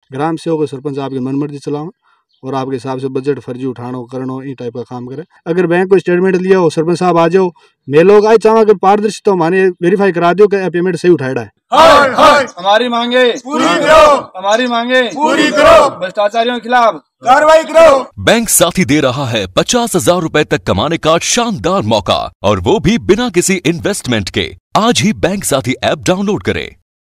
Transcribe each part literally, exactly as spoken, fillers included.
ग्राम सेवक सरपंच आपकी मनमर्जी चलाओ और आपके हिसाब से बजट फर्जी उठानो करनो ई टाइप का काम करे। अगर बैंक को स्टेटमेंट लिया हो सरपंच साहब आ जाओ, मैं लोग आई चाहवा कि पारदर्शिता माने वेरीफाई करा दो कि पेमेंट सही उठाया है। हाय हाय हमारी मांगे पूरी करो, हमारी मांगे पूरी करो, भ्रष्टाचारियों के खिलाफ कार्रवाई करो। बैंक साथी दे रहा है पचास हजार रूपए तक कमाने का शानदार मौका, और वो भी बिना किसी इन्वेस्टमेंट के। आज ही बैंक साथी ऐप डाउनलोड करें।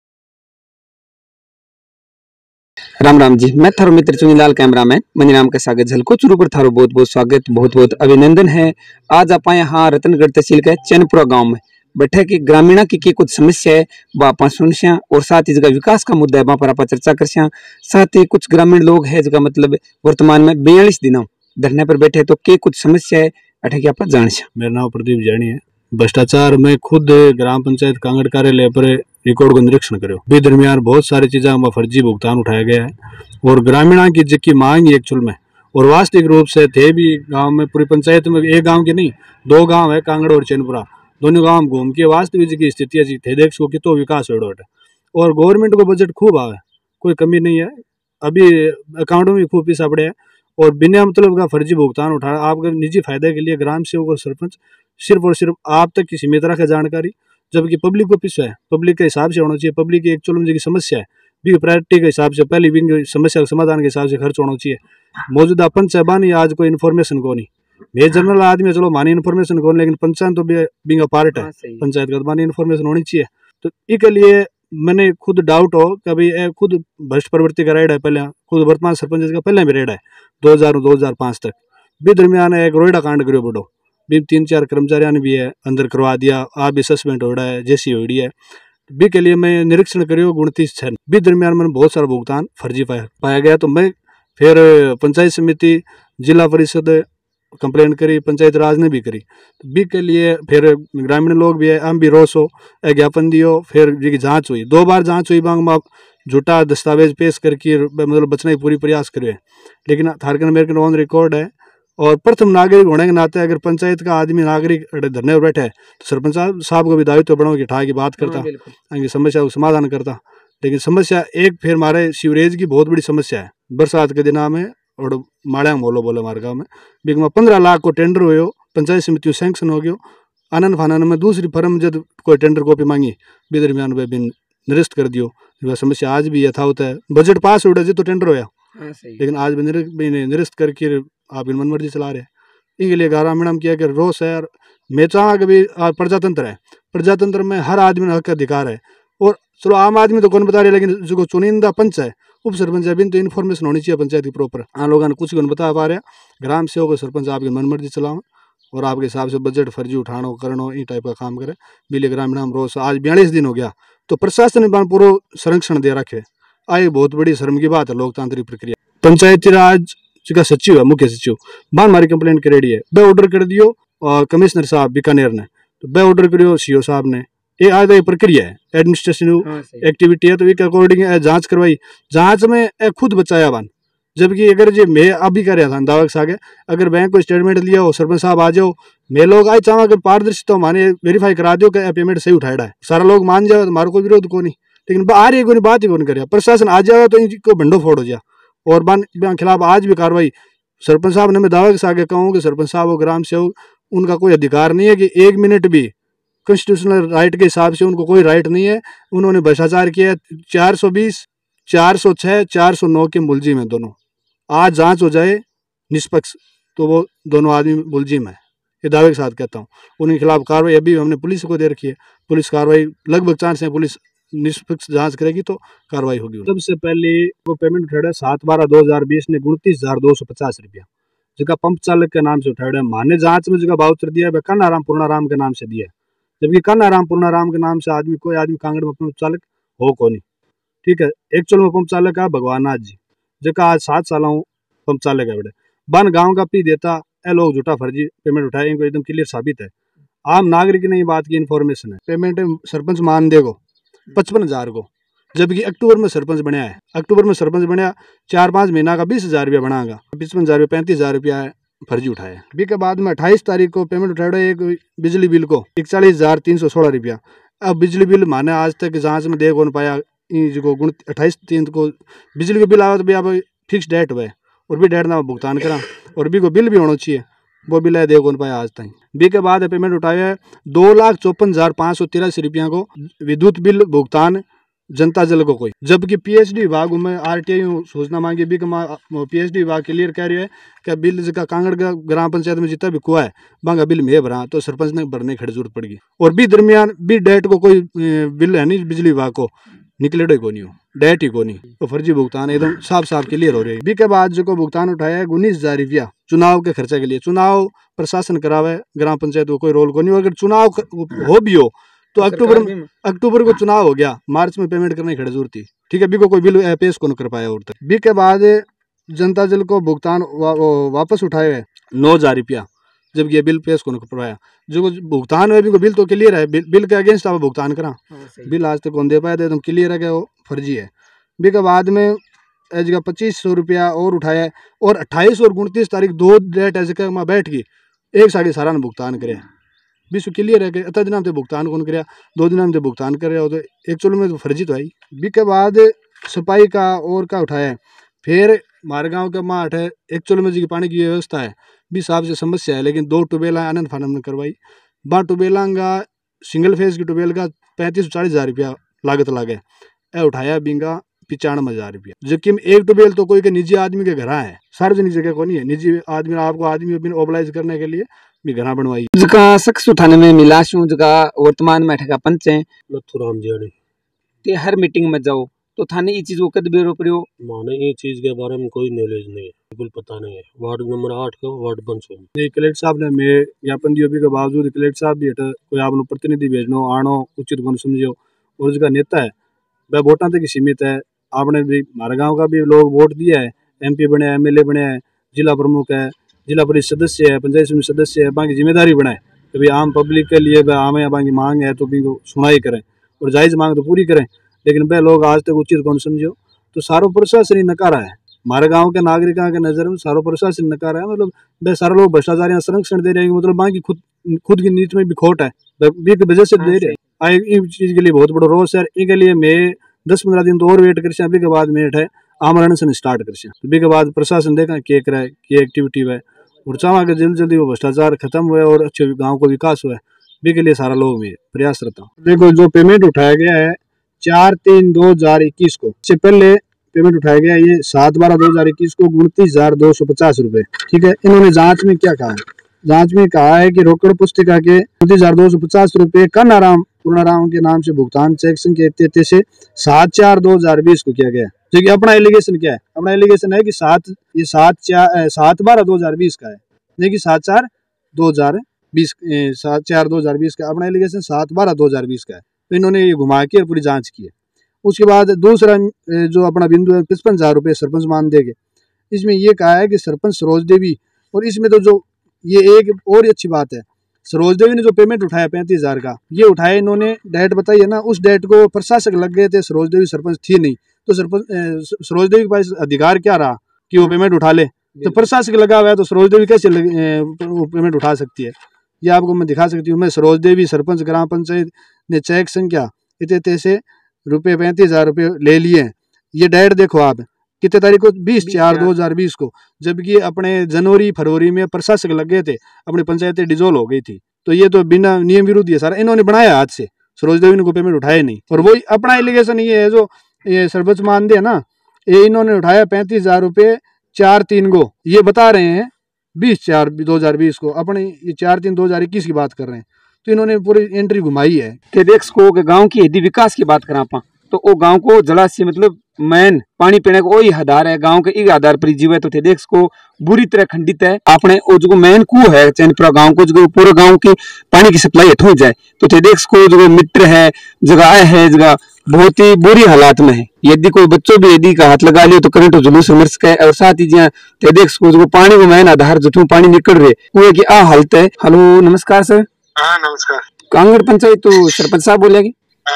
राम राम जी, मैं थारो मित्र चुनीलाल कैमरामैन मंजनाम के सागर झलको चुरू पर थारो बहुत बहुत स्वागत, बहुत बहुत अभिनंदन है। आज आप यहाँ रतनगढ़ तहसील के चैनपुरा गांव में बैठे कि ग्रामीणा की, की कुछ समस्या है वहाँ सुनस्या, और साथ ही जगह विकास का मुद्दा है वहाँ पर आप चर्चा कर। साथ ही कुछ ग्रामीण लोग है जगह मतलब वर्तमान में बयालीस दिनों धरने पर बैठे, तो के कुछ समस्या है अठे की आप जान। मेरा नाम प्रदीप जानी है। भ्रष्टाचार में खुद ग्राम पंचायत कांगड़ कार्यालय पर रिकॉर्ड को निरीक्षण करो भी दरमियान बहुत सारी चीज़ों में फर्जी भुगतान उठाया गया है, और ग्रामीणा की जिसकी मांग एक्चुअल में और वास्तविक रूप से थे भी गांव में, पूरी पंचायत में एक गांव की नहीं दो गांव है कांगड़ और चैनपुरा, दोनों गांव घूम के वास्तविक की स्थिति थे देख सको कि तो विकास हो है। और गवर्नमेंट को बजट खूब आवे, कोई कमी नहीं है, अभी अकाउंट में खूब पैसा पड़े है, और बिना मतलब का फर्जी भुगतान उठा आपके निजी फायदे के लिए ग्राम सेवक और सरपंच सिर्फ और सिर्फ आप तक की सीमित रखे जानकारी, जबकि पब्लिक को पीछे है, पब्लिक के हिसाब से होना चाहिए। पब्लिक की एक्चुअल में जो समस्या है भी प्रायोरिटी के हिसाब से पहले भी समस्या के समाधान के हिसाब से खर्च होना चाहिए। मौजूदा पंच साहबानी आज कोई इन्फॉर्मेशन को नहीं, मैं जनरल आदमी चलो मानी इन्फॉर्मेशन को, लेकिन पंचायत तो भी पार्ट है पंचायत का, मानी इन्फॉर्मेशन होनी चाहिए। तो इसके लिए मैंने खुद डाउट हो कि भाई खुद भ्रष्ट प्रवृत्ति का रेड है, पहले खुद वर्तमान सरपंच का पहले भी रेड है दो हजार दो हजार पाँच तक भी दरमियान एक रोहिड़ा कांड करो बड़ो भी तीन चार कर्मचारियों ने भी है अंदर करवा दिया, आप भी सस्पेंड हो रहा है जैसी हो रही है भी के लिए मैं निरीक्षण करियो उनतीस छः भी दरमियान मैंने बहुत सारा भुगतान फर्जी पाया पाया गया। तो मैं फिर पंचायत समिति जिला परिषद कंप्लेन करी, पंचायत राज ने भी करी, तो बी के लिए फिर ग्रामीण लोग भी है हम भी रोस हो ज्ञापन दियो, फिर जी जाँच हुई, दो बार जाँच हुई बांग आप झूठा दस्तावेज पेश करके मतलब बचने की पूरी प्रयास करे, लेकिन थारकन मेरे के ऑन रिकॉर्ड है। और प्रथम नागरिक होने के नाते अगर पंचायत का आदमी नागरिक धरने पर बैठे तो सरपंच साहब को भी दायित्व बनाओ कि ठा की बात करता, आगे समस्या को समाधान करता। लेकिन समस्या एक फिर हमारे सीवरेज की बहुत बड़ी समस्या है बरसात के दिना में, और माड़िया मोलो बोले हमारे गाँव में बिग में पंद्रह लाख को टेंडर हो, पंचायत समिति सैंक्शन हो गयो, आनंद फानन में दूसरी फर्म जब कोई टेंडर कॉपी मांगी भी दरमियान वे भी निरस्त कर दियो। वह समस्या आज भी यथावत है, बजट पास हो जी तो टेंडर होया, लेकिन आज भी निरस्त करके आप इन मनमर्जी चला रहे। इनके लिए ग्रामीण में किया कि रोस है, और मैं चाह कि भी प्रजातंत्र है, प्रजातंत्र में हर आदमी हक अधिकार है, और चलो आम आदमी तो कौन बता रहे, लेकिन जो चुनिंदा पंच है उप सरपंच अभी तो इन्फॉर्मेशन होनी चाहिए पंचायत की प्रॉपर, आम लोगों ने कुछ कौन बता पा रहे। ग्राम सेवक और सरपंच आपकी मनमर्जी चलाओ और आपके हिसाब से बजट फर्जी उठानो करनो ई टाइप का काम करे बिले ग्रामीण में रोस। आज बयालीस दिन हो गया तो प्रशासन ने पूरा संरक्षण दे रखे, आई बहुत बड़ी शर्म की बात है लोकतांत्रिक प्रक्रिया। पंचायती राज का सचिव है, मुख्य सचिव बान हमारी कंप्लेंट करेडी है, बे ऑर्डर कर दियो और कमिश्नर साहब बीकानेर ने, तो बे ऑर्डर करियो सीओ साहब ने, ये आज ये प्रक्रिया है एडमिनिस्ट्रेशन एक्टिविटी है, तो इसके अकॉर्डिंग जांच करवाई, जांच में खुद बचाया बान। जबकि अगर जो मैं अभी कर रहा था दावा के आगे, अगर बैंक को स्टेटमेंट लिया हो सरपंच साहब आ जाओ, मैं लोग आई चाहवा कि पारदर्शिता माने वेरीफाई करा दो कि पेमेंट सही उठाया है, सारा लोग मान जाओ तो हमारा कोई विरोध को नहीं, लेकिन आ रही कोई बात ही कौन कर, प्रशासन आ जाओ तो इनको भंडो फोड़ हो जाए, और बान खिलाफ आज भी कार्रवाई। सरपंच साहब ने मैं दावे के आगे कहूँ कि सरपंच साहब और ग्राम सेवक उनका कोई अधिकार नहीं है कि एक मिनट भी कॉन्स्टिट्यूशनल राइट के हिसाब से उनको कोई राइट नहीं है। उन्होंने भ्रष्टाचार किया, चार सौ बीस चार सौ छः चार सौ नौ के मुलजिम है दोनों, आज जांच हो जाए निष्पक्ष तो वो दोनों आदमी मुलजिम है, ये दावे के साथ कहता हूँ। उनके खिलाफ कार्रवाई अभी हमने पुलिस को दे रखी है, पुलिस कार्रवाई लगभग चांस है पुलिस निष्पक्ष जांच करेगी तो कार्रवाई होगी। सबसे पहले वो पेमेंट उठाया सात बारह दो हजार बीस ने उनतीस हजार दो सौ पचास रुपया जगह पंप चालक के नाम से उठाया, माने जांच में जगह बाउचर दिया है कान्हाराम पूर्णाराम के नाम से दिया है, जबकि कान्हाराम पूर्णाराम के नाम से आदमी कोई आदमी कांगड़ में पंप चालक हो को नहीं, ठीक है। एक्चुअल में पंप चालक है भगवान नाथ जी, जगह आज सात साल पंप चालक है बड़े बन गाँव का पी देता ए लोग झूठा फर्जी पेमेंट उठाए, इनको एकदम क्लियर साबित है, आम नागरिक ने ये बात की इन्फॉर्मेशन है। पेमेंट सरपंच मान देगो पचपन हजार को, जबकि अक्टूबर में सरपंच बनया है, अक्टूबर में सरपंच बनया चार पाँच महीना का बीस हजार रुपया बनागा, पचपन हजार रुपया पैंतीस हजार रुपया फर्जी उठाया। बी के बाद में अट्ठाईस तारीख को पेमेंट उठाया एक बिजली बिल को इकतालीस हजार तीन सौ सोलह रुपया। अब बिजली बिल माने आज तक जांच में दे कौन पाया, जो गुण अट्ठाईस तीन को बिजली का बिल आवे तो भी आप फिक्स डेट हुए और भी डेट ना भुगतान करा और भी को बिल भी होना चाहिए, वो बिल है देखो पाया आज तक। बी के बाद पेमेंट उठाया है दो लाख चौपन हजार पाँच सौ तिरासी रुपया को विद्युत बिल भुगतान जनता जल को कोई, जबकि पीएचडी विभाग में आरटीआई सूचना मांगी भी पीएचडी विभाग क्लियर कह रही है कि बिल जिसका कांगड़ का ग्राम पंचायत में जितना भी कुआ है बांगा बिल में भरा तो सरपंच ने भरने की जरूरत पड़ेगी। और भी दरमियान भी डेट को कोई बिल है नहीं बिजली विभाग को निकले को नहीं हो डेट ही को नहीं, तो फर्जी भुगतान एकदम साफ साफ क्लियर हो रही है। बी के बाद जो भुगतान उठाया है उन्नीस हजार रुपया चुनाव के खर्चे के लिए, चुनाव प्रशासन करावे ग्राम पंचायत को कोई रोल को नहीं, अगर चुनाव हो भी हो तो अक्टूबर अक्टूबर को चुनाव हो गया, मार्च में पेमेंट करने की जरूरत थी, ठीक है, बी को कोई बिल पेश को नहीं कर पाया और तक। बी के बाद जनता जल को भुगतान वा, वापस उठाए है नौ हजार रुपया, जबकि ये बिल पेश को नहीं कर पाया। जो भुगतान है बिल तो क्लियर है, बिल, बिल के अगेंस्ट आप भुगतान करा, बिल आज तक कौन दे पाया तो क्लियर है कि वो फर्जी है। बी के बाद में एज का पच्चीस सौ रुपया और उठाया है और अट्ठाईस और उनतीस तारीख दो डेट ऐसे का बैठ गई एक साढ़े सारा ने भुगतान करे, विश्व क्लियर है कि अतः दिन हमसे भुगतान कौन कराया, दो दिन हमसे भुगतान कर रहे हो तो एक्चुअल में तो फर्जी तो आई। बी के बाद सफाई का और का उठाया है, फिर हमारे गाँव के माठ है एक्चुअल में जी पानी की व्यवस्था है भी साहब से समस्या है, लेकिन दो ट्यूबवेल आनंद फानम ने करवाई, बा ट्यूबवेल का सिंगल फेज की ट्यूबवेल का पैंतीस चालीस हज़ार रुपया लागत लागे, ए उठाया बिंगा पिचानवे हजार रुपया, जबकि एक ट्यूबवेल तो कोई के निजी आदमी के घर है, सार्वजनिक जगह को नहीं है, निजी आदमी आपको आदमी ओबलाइज करने के लिए भी घर बनवाई। जका शख्स उठाने में मिला शू जका वर्तमान में ठेका पंच है नथुराम जी ते हर मीटिंग में जाओ तो थाने ये चीज वो कद बेरो प्रयो माने ये चीज के बारे में कोई नॉलेज नहीं है, बिल्कुल पता नहीं है। वार्ड नंबर आठ का वार्ड पंच हूँ कलेक्टर साहब ने मैं ज्ञापन दियो भी के बावजूद कलेक्टर साहब भी हटा कोई आपनो प्रतिनिधि भेजनो आनो उचित गुण समझो, और उसका नेता है वह वोटा तक सीमित है। आपने भी हमारे गाँव का भी लोग वोट दिया है, एम पी बने एम एल ए बने हैं, जिला प्रमुख है, जिला परिषद सदस्य है, पंचायत समिति सदस्य है, बाकी जिम्मेदारी बनाए कि भाई आम पब्लिक के लिए आम या बाकी मांग है तो भी सुनाई करें और जायज़ मांग तो पूरी करें, लेकिन वह लोग आज तक उचित कौन समझो तो सारो प्रशासन ही नकारा है। हमारे गांव के नागरिकों के नज़र में सारो प्रशासन नकारा है, मतलब वह सारे लोग भ्रष्टाचार संरक्षण दे रहे हैं, मतलब बाकी खुद खुद की नीति में भी खोट है, भी की वजह से दे रहे हैं। इस चीज़ के लिए बहुत बड़ा रोष है, इनके लिए मैं दस पंद्रह दिन तो और वेट कर अभी के बाद मेट है आमरण से स्टार्ट कर अभी के बाद प्रशासन देखा क्या करे क्या एक्टिविटी है और चाहा कि जल्दी जल्दी वो भ्रष्टाचार खत्म हुए और अच्छे गांव को विकास हुए, भी के लिए सारा लोग में प्रयासरत हूँ। देखो जो पेमेंट उठाया गया है चार तीन दो हजार इक्कीस को, इससे पहले पेमेंट उठाया गया ये सात बारह दो हजार इक्कीस को उनतीस हजार दो सौ पचास रुपए, ठीक है। इन्होंने जांच में क्या कहा है, जांच में कहा है कि रोकड़ पुस्तिका के उनतीस हजार दो सौ पचास रुपए कन्नाराम पूर्णाराम के नाम से भुगतान चेक संख्या तैतीस से सात चार दो हजार बीस को किया गया। देखिए अपना एलिगेशन क्या है, अपना एलिगेशन है कि सात ये सात चार सात बारह दो हजार बीस का है, देखिए सात चार दो हजार बीस सात चार दो हजार बीस का अपना एलिगेशन सात बारह दो हजार बीस का है। तो इन्होंने ये घुमा के पूरी जांच की है। उसके बाद दूसरा जो अपना बिंदु है पचपन हजार रुपये सरपंच मान देंगे, इसमें ये कहा है कि सरपंच सरोज देवी, और इसमें तो जो ये एक और अच्छी बात है, सरोज देवी ने जो पेमेंट उठाया पैंतीस हजार का ये उठाया इन्होंने डेट बताई है ना, उस डेट को प्रशासक लग गए थे, सरोज देवी सरपंच थी नहीं, तो सरपंच सरोज देवी के पास अधिकार क्या रहा कि वो पेमेंट उठा ले, तो प्रशासक लगा हुआ है तो सरोज देवी कैसे वो पेमेंट उठा सकती है, ये आपको मैं दिखा सकती हूँ। मैं सरोज देवी सरपंच ग्राम पंचायत ने चेक संख्या इतने तैसे रुपये पैंतीस हजार रुपये ले लिए हैं, ये डेट देखो आप कितने तारीख को बीस चार दो हजार बीस को, जबकि अपने जनवरी फरवरी में प्रशासक लग गए थे, अपनी पंचायतें डिजोल्व हो गई थी, तो ये तो बिना नियम विरुद्ध है सारा, इन्होंने बनाया आज से, सरोज देवी ने कोई पेमेंट उठाया नहीं। और वही अपना एलिगेशन ये है जो ये सरपंच मान दे ना, ये इन्होंने उठाया पैंतीस हजार रुपये चार तीन को, ये बता रहे हैं बीस चार दो हजार बीस को, अपने ये चार तीन दो हजार इक्कीस की बात कर रहे हैं, तो इन्होंने पूरी एंट्री घुमाई है। ते देख को गांव की यदि विकास की बात करा पा तो वो गांव को जलाशय मतलब मैन पानी पीने का वही आधार है, गांव के एक आधार पर जीव है, तो देख को बुरी तरह खंडित है। आपने वो जो मैन कुओं है चैनपुरा गांव को जो पूरे गांव की पानी की सप्लाई हो जाए, तो देख को जो मित्र है जगह है जगह बहुत ही बुरी हालात में है। यदि कोई बच्चों भी यदि का हाथ लगा लियो तो करंट जुलूस मर्स का, और साथ ही जहाँ देख को जो पानी को मैन आधार जो पानी निकल रहे कुएं की आ हालत है। हेलो नमस्कार सर। हाँ नमस्कार। कांगड़ पंचायत तो सरपंच साहब बोलेगी?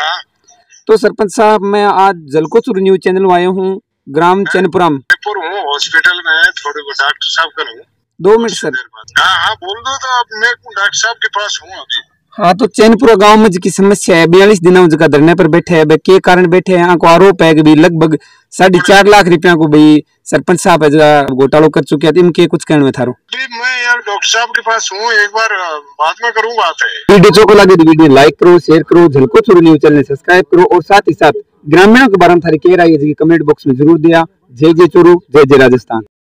तो सरपंच साहब मैं आज जलकोचूर न्यूज चैनल में आया हूँ ग्राम चैनपुरा में हॉस्पिटल में थोड़े डॉक्टर साहब का हूँ। दो मिनट सर। हाँ हाँ बोल दो तो अब मैं डॉक्टर साहब के पास हूँ अभी। हाँ, तो चैनपुरा गांव में जी समस्या है, बयालीस दिनों जगह धरने पर बैठे है, के कारण बैठे हैं। को आरोप है कि भी लगभग साढ़े चार लाख रुपया को भाई सरपंच साहब है घोटालो कर चुके हैं। इनके कुछ कहने में थारो? मैं यार डॉक्टर साहब के पास हूँ, एक बार बाद में करूँ बात है। वीडियो चोको लगे तो वीडियो लाइक करो, शेयर करो, Jhalko Churu news channel subscribe करो और साथ ही साथ ग्रामीणों के बारे में थारी कह रही है कमेंट बॉक्स में जरूर दिया। जय जय चूरू, जय जय राजस्थान।